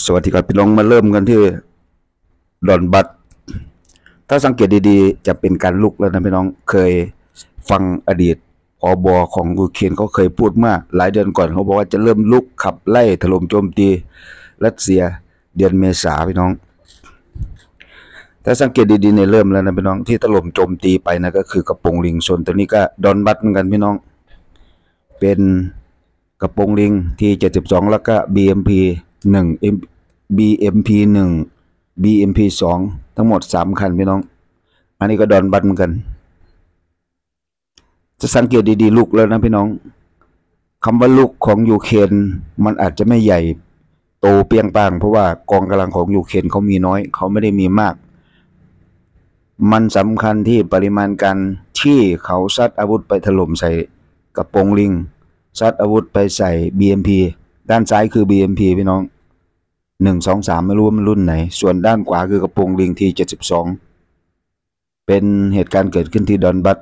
สวัสดีครับพี่น้องมาเริ่มกันที่ดอนบัตถ้าสังเกตดีๆจะเป็นการลุกแล้วนะพี่น้องเคยฟังอดีตผบ.ของยูเครนเขาเคยพูดเมื่อหลายเดือนก่อนเขาบอกว่าจะเริ่มลุกขับไล่ถล่มโจมตีรัสเซียเดือนเมษาพี่น้องถ้าสังเกตดีๆในเริ่มแล้วนะพี่น้องที่ถล่มโจมตีไปนะก็คือกระโปรงลิงส่วนตัวนี้ก็ดอนบัตเหมือนกันพี่น้องเป็นกระโปรงลิงที่72แล้วก็ BMP 1 BMP 1 BMP 2ทั้งหมด3คันพี่น้องอันนี้ก็ดอนบัตเหมือนกันจะสังเกตดีๆลูกแล้วนะพี่น้องคำว่าลูกของยูเครนมันอาจจะไม่ใหญ่โตเปียงปางเพราะว่ากองกำลังของยูเครนเขามีน้อยเขาไม่ได้มีมากมันสำคัญที่ปริมาณการที่เขาซัดอาวุธไปถล่มใส่กระโปรงลิงซัดอาวุธไปใส่ BMP ด้านซ้ายคือ BMP พี่น้อง1 2 3ไม่รู้มันรุ่นไหนส่วนด้านขวาคือกระโปรงลิงที่72เป็นเหตุการณ์เกิดขึ้นที่ดอนบัต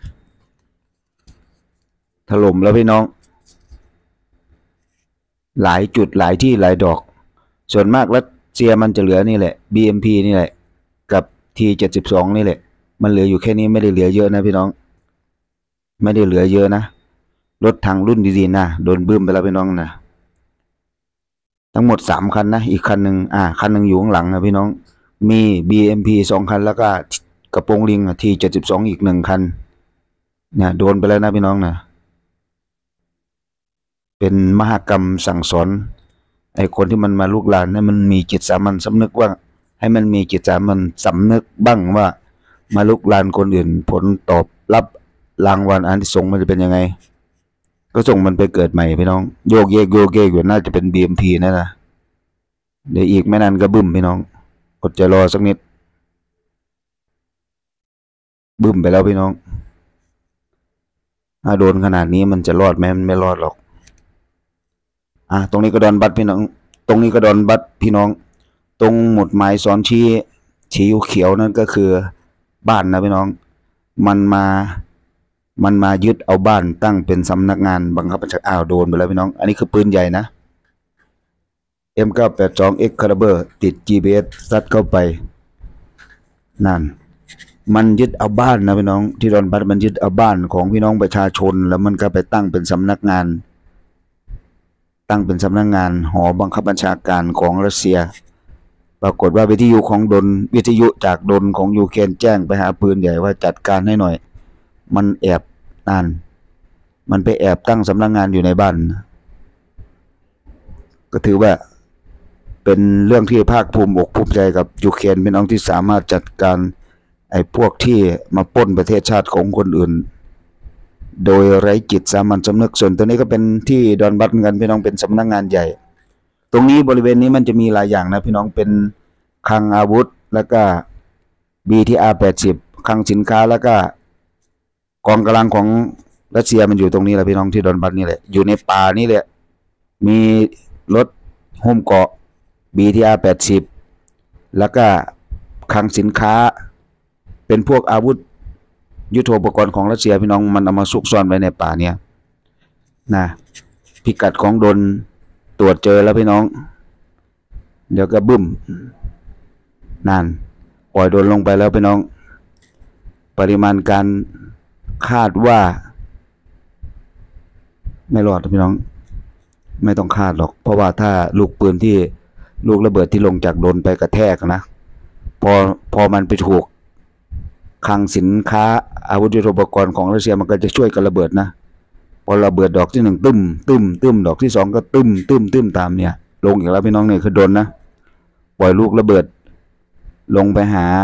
ถล่มแล้วพี่น้องหลายจุดหลายที่หลายดอกส่วนมากรัสเซียมันจะเหลือนี่แหละ BMP นี่แหละกับที่72นี่แหละมันเหลืออยู่แค่นี้ไม่ได้เหลือเยอะนะพี่น้องไม่ได้เหลือเยอะนะรถถังรุ่นดีๆนะโดนบึ้มไปแล้วพี่น้องนะทั้งหมด3คันนะอีกคันหนึ่งคันหนึ่งอยู่ข้างหลังนะพี่น้องมี BMP 2คันแล้วก็กระโปรงลิงที่72อีก1คันเนี่ยโดนไปแล้วนะพี่น้องนะเป็นมหกรรมสั่งสอนไอ้คนที่มันมาลุกลานให้มันมีจิตสามัญสำนึกว่าให้มันมีจิตสามัญสำนึกบ้างว่ามาลุกลานคนอื่นผลตอบรับรางวัลอันที่ส่งมันจะเป็นยังไงก็ส่งมันไปเกิดใหม่พี่น้องโยกเยกอยู่น่าจะเป็น BMP นั่นนะเดี๋ยวอีกไม่นานก็บึ้มพี่น้องอดใจรอสักนิดบึ้มไปแล้วพี่น้องถ้าโดนขนาดนี้มันจะรอดไหมมันไม่รอดหรอกตรงนี้ก็ดอนบัตพี่น้องตรงนี้ก็ดอนบัตพี่น้องตรงหมุดหมายสอนชี้เขียวนั่นก็คือบ้านนะพี่น้องมันมายึดเอาบ้านตั้งเป็นสำนักงานบังคับบัญชาโดนไปแล้วพี่น้องอันนี้คือปืนใหญ่นะ M982 Excalibur ติด GPS ซัดเข้าไปนั่นมันยึดเอาบ้านนะพี่น้องที่ดอนบัตมันยึดเอาบ้านของพี่น้องประชาชนแล้วมันก็ไปตั้งเป็นสำนักงานหอบังคับบัญชาการของรัสเซียปรากฏว่าวิทยุจากดนของยูเครนแจ้งไปหาปืนใหญ่ว่าจัดการให้หน่อยมันแอบมันไปแอบตั้งสำนักงานอยู่ในบ้านก็ถือว่าเป็นเรื่องที่ภาคภูมิอกภูมิใจกับยูเครนเป็นน้องที่สามารถจัดการไอ้พวกที่มาปล้นประเทศชาติของคนอื่นโดยไร้จิตสามัญสำนึกส่วนตัวนี้ก็เป็นที่ดอนบัตเหมือนกันพี่น้องเป็นสำนักงานใหญ่ตรงนี้บริเวณนี้มันจะมีหลายอย่างนะพี่น้องเป็นคลังอาวุธแล้วก็ BTR 80คลังสินค้าแล้วก็กองกำลังของรัสเซียมันอยู่ตรงนี้แหละพี่น้องที่ดอนบัตนี่แหละอยู่ในป่านี่แหละมีรถหุ้มเกาะ BTR 80แล้วก็คลังสินค้าเป็นพวกอาวุธยุทโธปกรณ์ของรัสเซียพี่น้องมันเอามาซุกซ่อนไว้ในป่าเนี่ยนะพิกัดของดนตรวจเจอแล้วพี่น้องเดี๋ยวก็บึ้มนั่นปล่อยโดนลงไปแล้วพี่น้องปริมาณการคาดว่าไม่รอดพี่น้องไม่ต้องคาดหรอกเพราะว่าถ้าลูกปืนที่ลูกระเบิดที่ลงจากโดนไปกระแทกนะพอมันไปถูกคลังสินค้าอาวุธยุทโธปกรณ์ของรัสเซียมันก็จะช่วยกันระเบิดนะพอระเบิดดอกที่1ตึ้มดอกที่2ก็ตึ้มตามเนี่ยลงอีกแล้วพี่น้องเนี่ยคือโดนนะปล่อยลูกระเบิดลงไปหา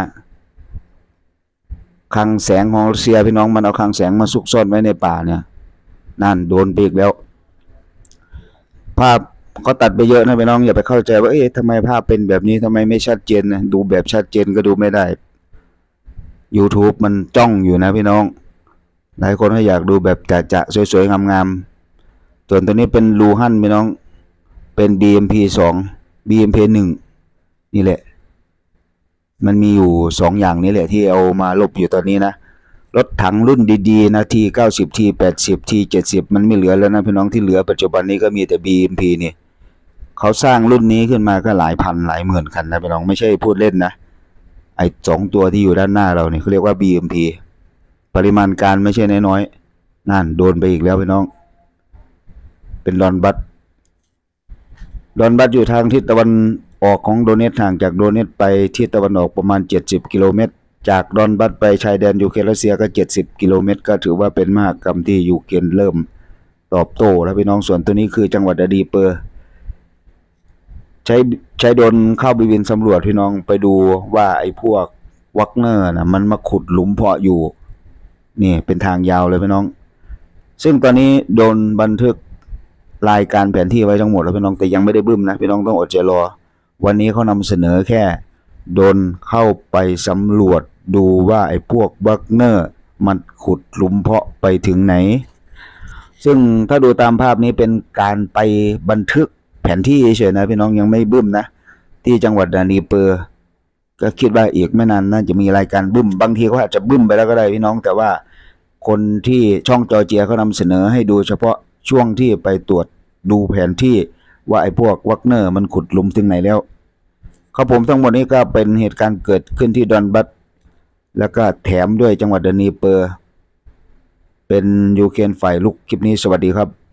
คลังแสงของรัสเซียพี่น้องมันเอาคลังแสงมาซุกซ่อนไว้ในป่าเนี่ยนั่นโดนไปอีกแล้วภาพเขาตัดไปเยอะนะพี่น้องอย่าไปเข้าใจว่าทำไมภาพเป็นแบบนี้ทำไมไม่ชัดเจนนะดูแบบชัดเจนก็ดูไม่ได้ YouTube มันจ้องอยู่นะพี่น้องหลายคนก็อยากดูแบบจะสวยๆงามๆส่วนตัวนี้เป็นลูฮั่นพี่น้องเป็น BMP 2 BMP 1นี่แหละมันมีอยู่2อย่างนี้แหละที่เอามาลบอยู่ตอนนี้นะรถถังรุ่นดีๆนะที่90ที่80ที่70มันไม่เหลือแล้วนะพี่น้องที่เหลือปัจจุบันนี้ก็มีแต่ BMP นี่เขาสร้างรุ่นนี้ขึ้นมาก็หลายพันหลายหมื่นคันนะพี่น้องไม่ใช่พูดเล่นนะไอ้2ตัวที่อยู่ด้านหน้าเราเนี่ยเขาเรียกว่า BMP ปริมาณการไม่ใช่น้อยๆนั่นโดนไปอีกแล้วพี่น้องเป็นดอนบัสอยู่ทางทิศตะวันออกของโดเนตห่างจากโดเนตไปทิศตะวันออกประมาณ70กิโลเมตรจากดอนบัสไปชายแดนยูเครนรัสเซียก็70กิโลเมตรก็ถือว่าเป็นมหกรรมที่ยูเครนเริ่มตอบโต้แล้วพี่น้องส่วนตัวนี้คือจังหวัดอดีเปอร์ใช้โดรนเข้าไปบินสำรวจพี่น้องไปดูว่าไอ้พวกวักเนอร์นะมันมาขุดหลุมเพาะอยู่นี่เป็นทางยาวเลยพี่น้องซึ่งตอนนี้โดนบันทึกรายการแผนที่ไว้ทั้งหมดแล้วพี่น้องแต่ยังไม่ได้บึ้มนะพี่น้องต้องอดใจรอวันนี้เขานำเสนอแค่โดนเข้าไปสำรวจดูว่าไอ้พวกวักเนอร์มันขุดหลุมเพาะไปถึงไหนซึ่งถ้าดูตามภาพนี้เป็นการไปบันทึกแผนที่เฉยๆนะพี่น้องยังไม่บึ้มนะที่จังหวัดดานีเปอร์ก็คิดว่าอีกไม่นานน่าจะมีรายการบึ้มบางทีเขาอาจจะบึ้มไปแล้วก็ได้พี่น้องแต่ว่าคนที่ช่องจอร์เจียเขานำเสนอให้ดูเฉพาะช่วงที่ไปตรวจดูแผนที่ว่าไอ้พวกวักเนอร์มันขุดหลุมถึงไหนแล้วครับผมทั้งหมดนี้ก็เป็นเหตุการณ์เกิดขึ้นที่ดอนบัสแล้วก็แถมด้วยจังหวัดดานีเปอร์เป็นยูเครนฝ่ายลุกคลิปนี้สวัสดีครับ